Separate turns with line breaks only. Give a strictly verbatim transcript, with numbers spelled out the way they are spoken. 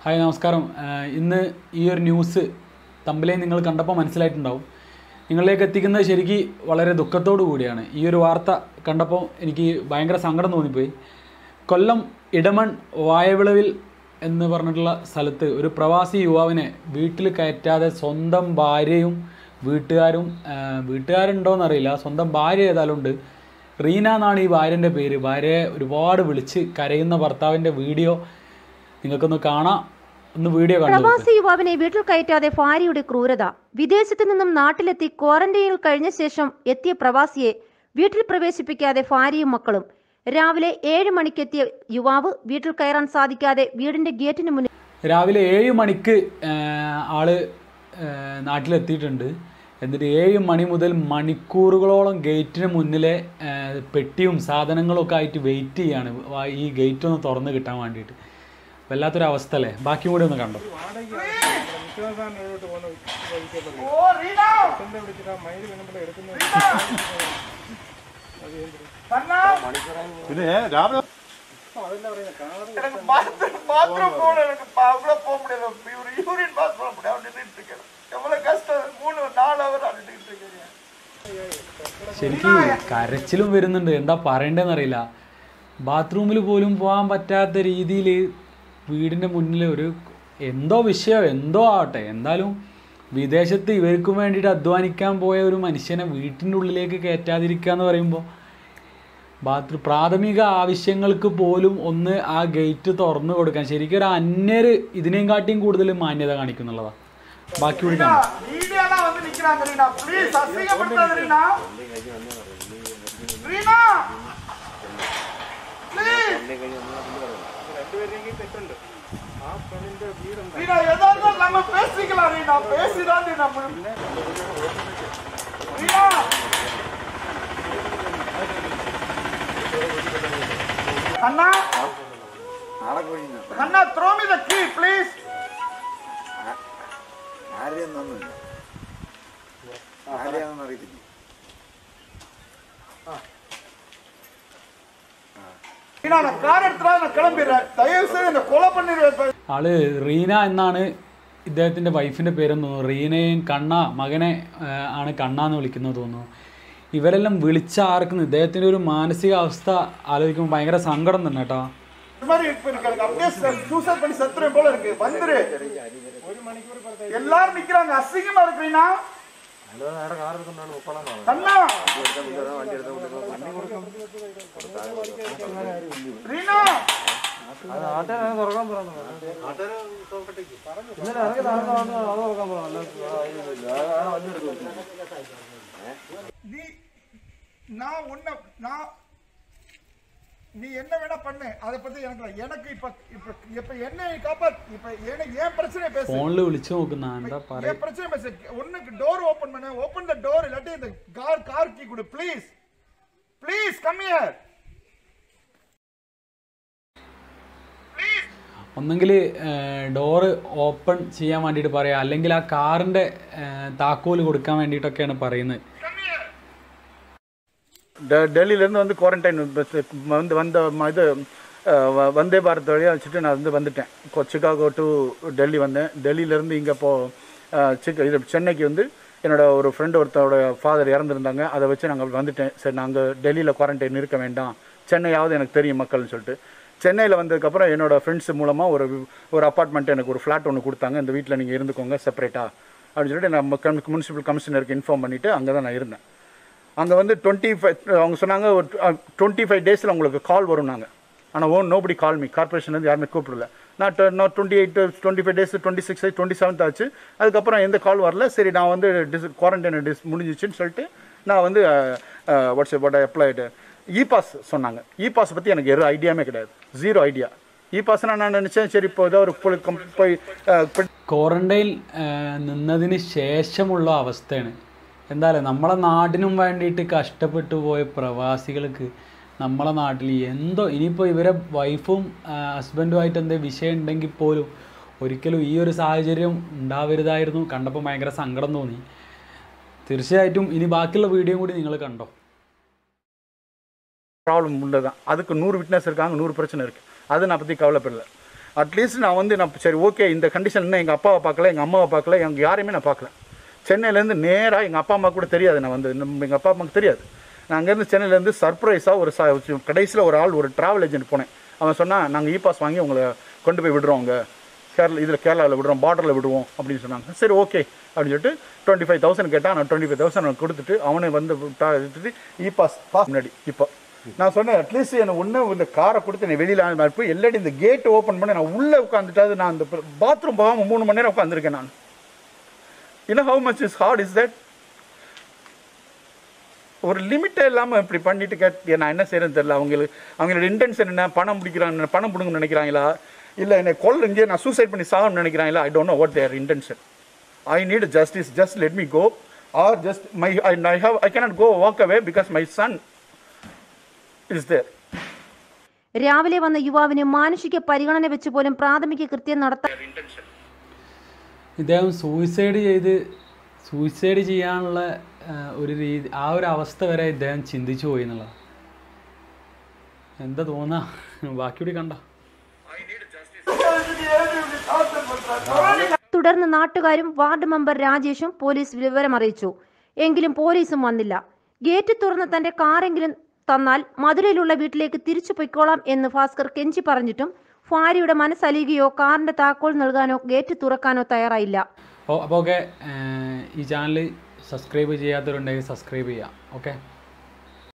Hi നമസ്കാരം. ഇന്ന് ഈ ഒരു ന്യൂസ് തമ്മിലേ നിങ്ങൾ കണ്ടപ്പോൾ മനസ്സിലായിട്ടുണ്ടാവും. നിങ്ങളിലേക്ക് എത്തിക്കുന്നത് ശരിക്കും വളരെ ദുഃഖത്തോടു കൂടിയാണ്. ഈ ഒരു വാർത്ത കണ്ടപ്പോൾ എനിക്ക് ഭയങ്കര സങ്കടം തോന്നിപ്പോയി. കൊല്ലം ഇടമൺ വായവിളവിൽ എന്ന് പറഞ്ഞിട്ടുള്ള സ്ഥലത്ത് ഒരു പ്രവാസി യുവാവിനെ വീട്ടിൽ കയറ്റാതെ സ്വന്തം ഭാര്യയും വീട്ടുകാരും വീട്ടുകാരുണ്ടോയെന്നറിയില്ല, സ്വന്തം ഭാര്യ ഏതായാലും ഉണ്ട്. റീന എന്നാണ് ഈ ഭാര്യൻ്റെ പേര്. ഭാര്യയെ ഒരുപാട് വിളിച്ച് കരയുന്ന ഭർത്താവിൻ്റെ വീഡിയോ നിങ്ങൾക്കൊന്ന് കാണാം. ഒന്ന് വീഡിയോ കണ്ടു.
പ്രവാസി യുവാവിനെ വീട്ടിൽ കയറ്റാതെ ഭാര്യയുടെ ക്രൂരത. വിദേശത്ത് നിന്നും നാട്ടിലെത്തി ക്വാറന്റൈനിൽ കഴിഞ്ഞ ശേഷം എത്തിയ പ്രവാസിയെ വീട്ടിൽ പ്രവേശിപ്പിക്കാതെ ഭാര്യയും മക്കളും. രാവിലെ ഏഴ് മണിക്കെത്തിയ യുവാവ് വീട്ടിൽ കയറാൻ സാധിക്കാതെ വീടിന്റെ ഗേറ്റിന് മുന്നിൽ
രാവിലെ ഏഴ് മണിക്ക് ആള് നാട്ടിലെത്തിയിട്ടുണ്ട്. എന്നിട്ട് ഏഴ് മണി മുതൽ മണിക്കൂറുകളോളം ഗേറ്റിന് മുന്നിലെ പെട്ടിയും സാധനങ്ങളൊക്കെ ആയിട്ട് വെയിറ്റ് ചെയ്യാണ് ഈ ഗേറ്റ് ഒന്ന് തുറന്ന് കിട്ടാൻ വേണ്ടിയിട്ട്. വല്ലാത്തൊരവസ്ഥ അല്ലേ? ബാക്കി കൂടി ഒന്ന് കണ്ടോ. ശരിക്കും കരച്ചിലും വരുന്നുണ്ട്. എന്താ പറയണ്ടെന്നറിയില്ല. ബാത്റൂമിൽ പോലും പോകാൻ പറ്റാത്ത രീതിയിൽ വീടിൻ്റെ മുന്നിൽ ഒരു എന്തോ വിഷയം എന്തോ ആവട്ടെ, എന്തായാലും വിദേശത്ത് ഇവർക്കും വേണ്ടിയിട്ട് അധ്വാനിക്കാൻ പോയ ഒരു മനുഷ്യനെ വീട്ടിൻ്റെ ഉള്ളിലേക്ക് കയറ്റാതിരിക്കുക എന്ന് പറയുമ്പോൾ ബാത്റൂം പ്രാഥമിക ആവശ്യങ്ങൾക്ക് പോലും ഒന്ന് ആ ഗേറ്റ് തുറന്നു കൊടുക്കാൻ ശരിക്കും ഒരു അന്യർ ഇതിനേയും കാട്ടിയും കൂടുതൽ മാന്യത കാണിക്കുന്നുള്ളതാണ്. ബാക്കി കൂടി കാണാം.
Hanna, Hanna, throw me the key, please. ആരെയൊന്നൊന്നുമില്ല, ആരെയാണെന്ന് അറിയത്തില്ല.
ആള് റീന എന്നാണ് ഇദ്ദേഹത്തിൻ്റെ വൈഫിൻ്റെ പേരെന്ന് തോന്നുന്നു. റീനയും കണ്ണ മകനെ ആണ് കണ്ണ എന്ന് വിളിക്കുന്നത് തോന്നുന്നു. ഇവരെല്ലാം വിളിച്ചാർക്കുന്നു. ഇദ്ദേഹത്തിൻ്റെ ഒരു മാനസികാവസ്ഥ ആലോചിക്കുമ്പോൾ ഭയങ്കര സങ്കടം തന്നെ കേട്ടോ.
எல்லாரும் நிக்கிறாங்க, அசிங்கமா இருக்குறீனா? நீ என்ன வேணா பண்ணு, அதை பத்தி எனக்கு எனக்கு இப்ப இப்ப இப்ப என்ன காப்பாத். இப்ப எனக்கு ஏன் பிரச்சனை பேசு.
ഫോണിൽ വിളിച്ചു നോക്കുന്ന എന്താ പറയാ,
ஏன் பிரச்சனை பேசு. ஒண்ணுக்கு டோர் ஓபன் பண்ணு, ஓபன் தி டோர். இல்லாட்டி இந்த கார் கார் கீ கொடு ப்ளீஸ். Please come here.
ഒന്നെങ്കിൽ ഡോറ് ഓപ്പൺ ചെയ്യാൻ വേണ്ടിയിട്ട് പറയാം, അല്ലെങ്കിൽ ആ കാറിൻ്റെ താക്കോല് കൊടുക്കാൻ വേണ്ടിയിട്ടൊക്കെയാണ് പറയുന്നത്.
டெல்லியிலேருந்து வந்து குவாரண்டைன் வந்து வந்த இது வந்தே பாரத் வழியாக வச்சுட்டு நான் வந்து வந்துட்டேன். சிகாகோ டு டெல்லி வந்தேன். டெல்லியிலேருந்து இங்கே இப்போ சிக்க இது சென்னைக்கு வந்து என்னோட ஒரு ஃப்ரெண்டு ஒருத்தரோட ஃபாதர் இறந்துருந்தாங்க. அதை வச்சு நாங்கள் வந்துட்டேன். சரி, நாங்கள் டெல்லியில் குவாரண்டைன் இருக்க வேண்டாம், சென்னையாவது எனக்கு தெரியும் மக்கள்னு சொல்லிட்டு சென்னையில் வந்ததுக்கப்புறம் என்னோடய ஃப்ரெண்ட்ஸ் மூலமாக ஒரு ஒரு அப்பார்ட்மெண்ட் எனக்கு ஒரு ஃப்ளாட் ஒன்று கொடுத்தாங்க. இந்த வீட்டில் நீங்கள் இருந்துக்கோங்க செப்பரேட்டாக அப்படின்னு சொல்லிட்டு நம்ம முனிசிபல் கமிஷனருக்கு இன்ஃபார்ம் பண்ணிவிட்டு அங்கே தான் நான் இருந்தேன். அங்கே வந்து டுவெண்ட்டி ஃபைவ் அவங்க சொன்னாங்க ஒரு டுவெண்ட்டி ஃபைவ் டேஸில் உங்களுக்கு கால் வரும். நாங்கள் ஆனால் ஓன் நோபடி கால் மீ கார்பரேஷன்லேருந்து யாருமே கூப்பிடல. நான் நான் twenty eight twenty five days twenty six twenty seventh ஆச்சு. அதுக்கப்புறம் எந்த கால் வரல. சரி, நான் வந்து டிஸ் குவாரண்டைன் டிஸ் முடிஞ்சிச்சுன்னு சொல்லிட்டு நான் வந்து வாட்ஸ்அப் போட்ட அப்ளைடு இ பாஸ் சொன்னாங்க. இ பாஸ் பற்றி எனக்கு எதுவும் ஐடியாவே கிடையாது, ஜீரோ ஐடியா. ഇ പാസിനാണ് ഞാൻ നിശ്ചയം. ശരി, ഇപ്പോൾ ഇതാ ഒരു പോയി
ക്വാറന്റൈൻ നിന്നതിന് ശേഷമുള്ള അവസ്ഥയാണ്. എന്തായാലും നമ്മളെ നാടിനും വേണ്ടിയിട്ട് കഷ്ടപ്പെട്ടു പോയ പ്രവാസികൾക്ക് നമ്മളെ നാട്ടിൽ എന്തോ ഇനിയിപ്പോൾ ഇവരെ വൈഫും ഹസ്ബൻഡുമായിട്ട് എന്തെങ്കിലും വിഷയം ഉണ്ടെങ്കിൽ പോലും ഒരിക്കലും ഈ ഒരു സാഹചര്യം ഉണ്ടാവരുതായിരുന്നു. കണ്ടപ്പോൾ ഭയങ്കര സങ്കടം തോന്നി. തീർച്ചയായിട്ടും ഇനി ബാക്കിയുള്ള വീഡിയോ കൂടി നിങ്ങൾ കണ്ടോ.
ப்ராப்ளம் உள்ளதான். அதுக்கு நூறு விட்னஸ் இருக்காங்க, நூறு பிரச்சனை இருக்குது. அது நான் பற்றி கவலைப்படலை. அட்லீஸ்ட் நான் வந்து நான் சரி ஓகே இந்த கண்டிஷன் இன்னும் எங்கள் அப்பாவை பார்க்கல, எங்கள் அம்மாவை பார்க்கல, எங்கள் யாரையுமே நான் பார்க்கல. சென்னையிலேருந்து நேராக எங்கள் அப்பா அம்மா கூட தெரியாது, நான் வந்து எங்கள் அப்பா அம்மாவுக்கு தெரியாது. நான் அங்கேருந்து சென்னையிலேருந்து சர்ப்ரைஸாக ஒரு ச கடைசியில் ஒரு ஆள் ஒரு ட்ராவல் ஏஜென்ட் போனேன். அவன் சொன்னால் நாங்கள் இ பாஸ் வாங்கி உங்களை கொண்டு போய் விடுறோம், அங்கே கேரளா இதில் கேரளாவில் விடுறோம், பார்டரில் விடுவோம் அப்படின்னு சொன்னாங்க. சரி ஓகே அப்படின்னு சொல்லிட்டு டுவெண்ட்டி ஃபைவ் தௌசண்ட் கேட்டால் நான் டுவெண்ட்டி ஃபைவ் தௌசண்ட் நான் கொடுத்துட்டு அவனை வந்து எடுத்துட்டு இ பாஸ் பாஸ் முன்னாடி இப்போ நான் சொன்னேன் அட்லீஸ்ட் எனக்கு ஒன்று இந்த காரை கொடுத்து நீ வெளியில் போய் எல்லாடி இந்த கேட்டு ஓப்பன் பண்ணி நான் உள்ளே உட்காந்துட்டாது நான் அந்த பாத்ரூம் போகாமல் மூணு மணி நேரம் உட்காந்துருக்கேன் நான். இன்னும் how much is hard is that? ஒரு லிமிட்டே இல்லாமல் இப்படி பண்ணிட்டு கேட்டு நான் என்ன செய்யறேன்னு தெரியல. அவங்களுக்கு அவங்களோட இன்டென்ஷன் என்ன, பணம் பிடிக்கிறாங்க, பணம் பிடுங்கன்னு நினைக்கிறாங்களா, இல்லை என்னை கொல்ல இங்கே நான் சூசைட் பண்ணி சாகணும்னு நினைக்கிறாங்களா? I don't know what their intention. I need justice, just let me go or just my I how I cannot go walk away because my son is there.
രാവിലെ വന്ന യുവാവിന് മാനുഷിക പരിഗണന വെച്ച് പോലും പ്രാഥമിക കൃത്യം നടത്താൻ
ഇദ്ദേഹം സൂയിസൈഡ് ചെയ്ത് സൂയിസൈഡ് ചെയ്യാനുള്ള ഒരു രീതി, ആ ഒരു അവസ്ഥ വരെ ഇദ്ദേഹം ചിന്തിച്ചു പോയി എന്നുള്ളത് എന്താ തോന്നാ? ബാക്കിയൂടി കണ്ട.
തുടർന്ന് നാട്ടുകാരും വാർഡ് മെമ്പർ രാജേഷും പോലീസ് വിവരമറിയിച്ചു. എങ്കിലും പോലീസും വന്നില്ല. ഗേറ്റ് തുറന്ന് തന്റെ കാറെങ്കിലും തന്നാൽ മധുരയിലുള്ള വീട്ടിലേക്ക് തിരിച്ചു പൊയ്ക്കോളാം എന്ന് ഭാസ്കർ കെഞ്ചി പറഞ്ഞിട്ടും ഭാര്യയുടെ മനസ്സലിയുകയോ കാറിന്റെ താക്കോൽ നൽകാനോ ഗേറ്റ് തുറക്കാനോ തയ്യാറായില്ല.
അപ്പോൾ ഓക്കെ, ഈ ചാനൽ സബ്സ്ക്രൈബ് ചെയ്യാത്തവരുണ്ടെങ്കിൽ സബ്സ്ക്രൈബ് ചെയ്യാം. ഓക്കെ.